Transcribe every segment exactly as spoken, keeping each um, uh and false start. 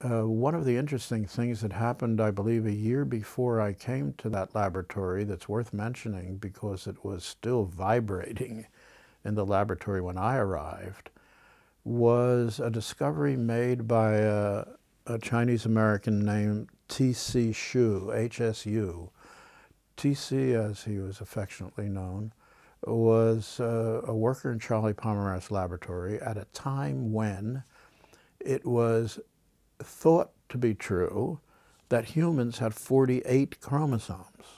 uh, one of the interesting things that happened, I believe, a year before I came to that laboratory that's worth mentioning because it was still vibrating in the laboratory when I arrived, was a discovery made by a, a Chinese-American named T C Hsu, H S U. T C, as he was affectionately known, was uh, a worker in Charlie Pomerat's laboratory at a time when it was thought to be true that humans had forty-eight chromosomes.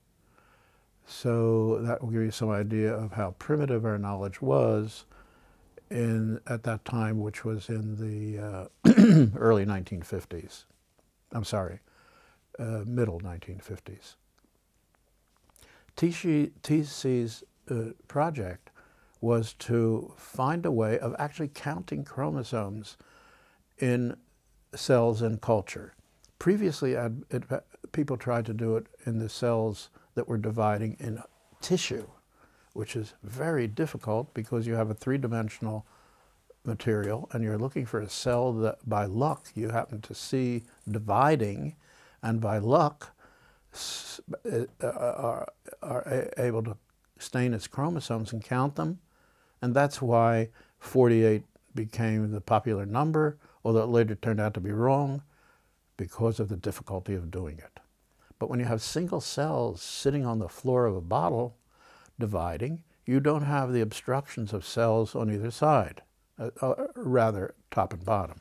So that will give you some idea of how primitive our knowledge was in, at that time, which was in the uh, early nineteen fifties. I'm sorry, uh, middle nineteen fifties. T C's uh, project was to find a way of actually counting chromosomes in cells in culture. Previously, I'd, it, people tried to do it in the cells that were dividing in tissue, which is very difficult because you have a three-dimensional material and you're looking for a cell that by luck you happen to see dividing, and by luck are, are able to stain its chromosomes and count them. And that's why forty-eight became the popular number, although it later turned out to be wrong because of the difficulty of doing it. But when you have single cells sitting on the floor of a bottle dividing, you don't have the obstructions of cells on either side, uh, uh, rather top and bottom.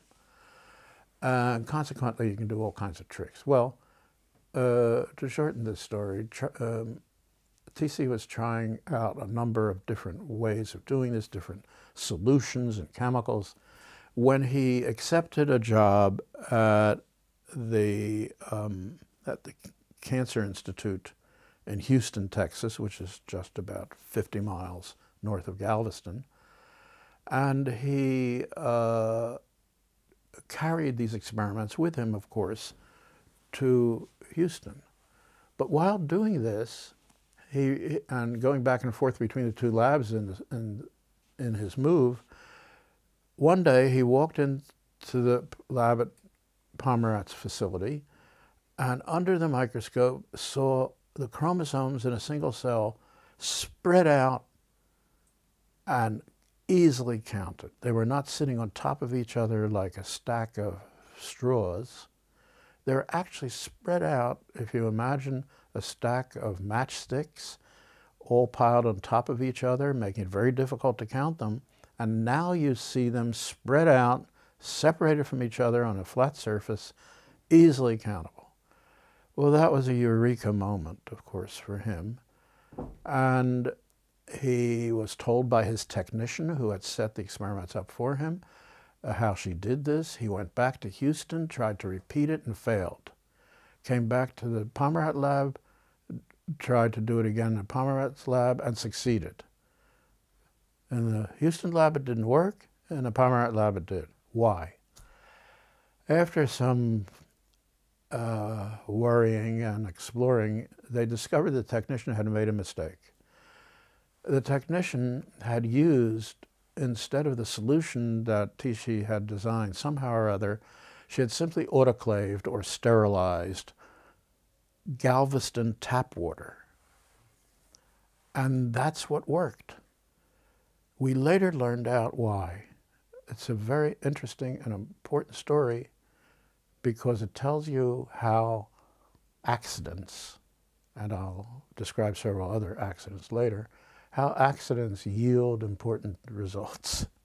Uh, consequently, you can do all kinds of tricks. Well, uh, to shorten this story, um, T C was trying out a number of different ways of doing this, different solutions and chemicals. When he accepted a job at the, um, at the Cancer Institute in Houston, Texas, which is just about fifty miles north of Galveston, and he uh, carried these experiments with him, of course, to Houston. But while doing this, he, and going back and forth between the two labs in, in, in his move, one day he walked into the lab at Pomerat's facility and under the microscope saw the chromosomes in a single cell spread out and easily counted. They were not sitting on top of each other like a stack of straws. They were actually spread out, if you imagine a stack of matchsticks all piled on top of each other, making it very difficult to count them. And now you see them spread out, separated from each other on a flat surface, easily countable. Well, that was a eureka moment, of course, for him. And he was told by his technician who had set the experiments up for him uh, how she did this. He went back to Houston, tried to repeat it, and failed. Came back to the Pomerat lab, tried to do it again in Pomerat's lab, and succeeded. In the Houston lab, it didn't work. In the Pomerat lab, it did. Why? After some uh, worrying and exploring, they discovered the technician had made a mistake. The technician had used, instead of the solution that T C had designed, somehow or other, she had simply autoclaved or sterilized Galveston tap water. And that's what worked. We later learned out why. It's a very interesting and important story because it tells you how accidents, and I'll describe several other accidents later, how accidents yield important results.